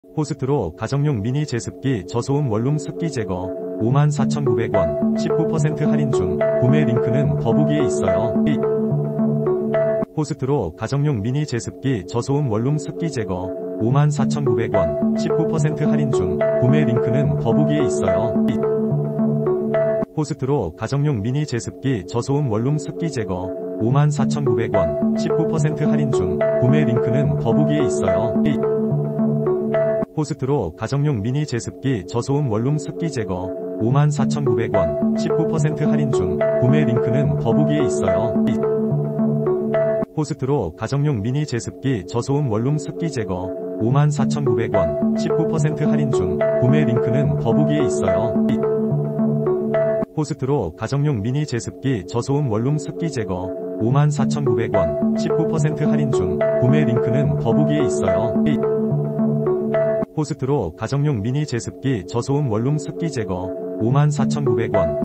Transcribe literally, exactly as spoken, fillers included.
호스트로 가정용 미니 제습기 저소음 원룸 습기 제거 오만 사천구백 원 십구 퍼센트 할인 중. 구매 링크는 더보기에 있어요. 호스트로 가정용 미니 제습기 저소음 원룸 습기 제거 오만 사천구백 원 십구 퍼센트 할인 중. 구매 링크는 더보기에 있어요. 호스트로 가정용 미니 제습기 저소음 원룸 습기 제거 오만 사천구백 원 십구 퍼센트 할인 중. 구매 링크는 더보기에 있어요. 호스트로 가정용 미니 제습기 저소음 원룸 습기 제거 오만 사천구백 원 십구 퍼센트 할인 중. 구매 링크는 더보기에 있어요. 호스트로 가정용 미니 제습기 저소음 원룸 습기 제거 오만 사천구백 원 십구 퍼센트 할인 중. 구매 링크는 더보기에 있어요. 호스트로 가정용 미니 제습기 저소음 원룸 습기 제거 오만 사천구백 원 십구 퍼센트 할인 중. 구매 링크는 더보기에 있어요. 호스트로 가정용 미니 제습기 저소음 원룸 습기 제거 오만 사천구백 원